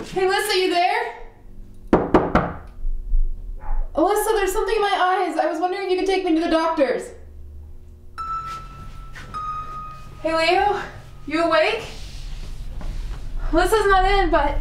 Hey, Alyssa, you there? Alyssa, there's something in my eyes. I was wondering if you could take me to the doctor's. Hey, Leo, you awake? Alyssa's not in, but...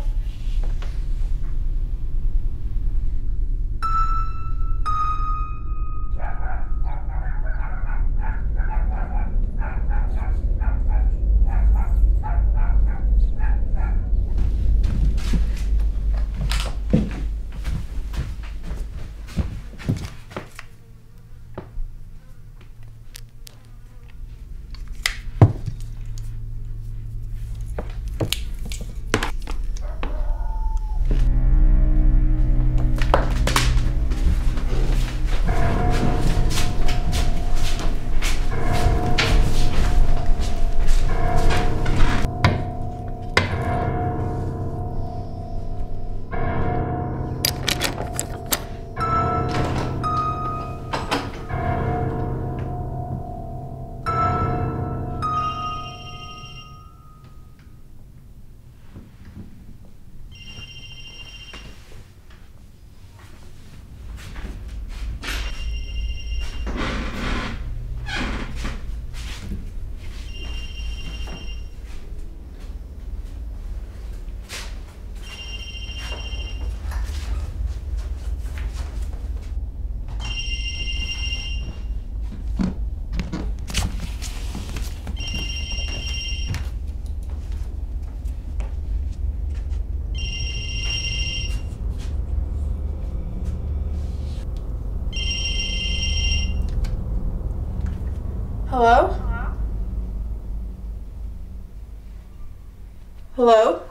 Hello? Hello?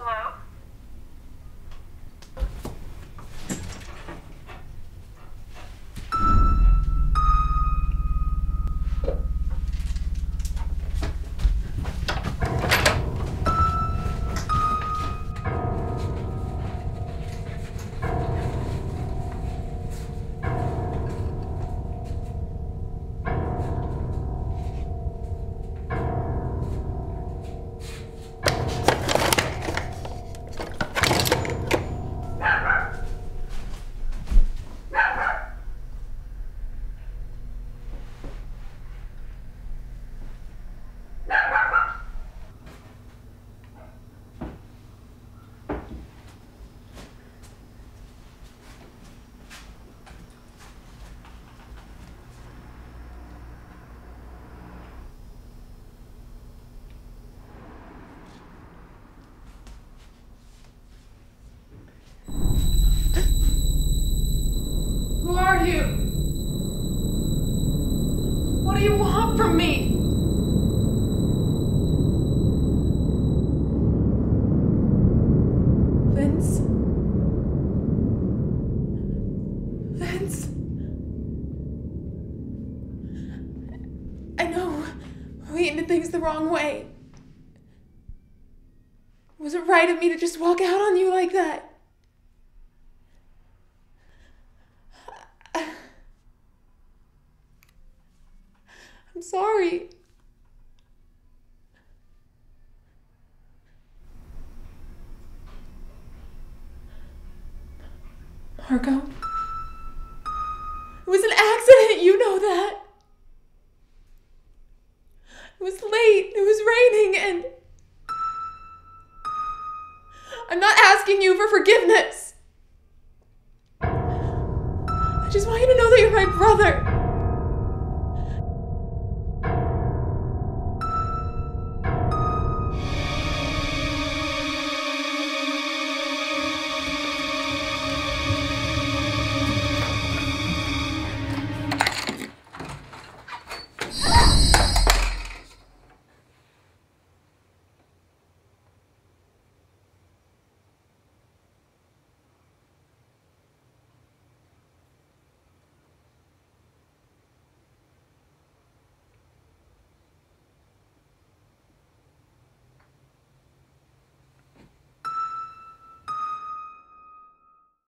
Who are you? What do you want from me? Vince? Vince? I know we ended things the wrong way. Was it right of me to just walk out on you like that? I'm sorry. Marco? It was an accident, you know that. It was late, it was raining, and... I'm not asking you for forgiveness. I just want you to know that you're my brother.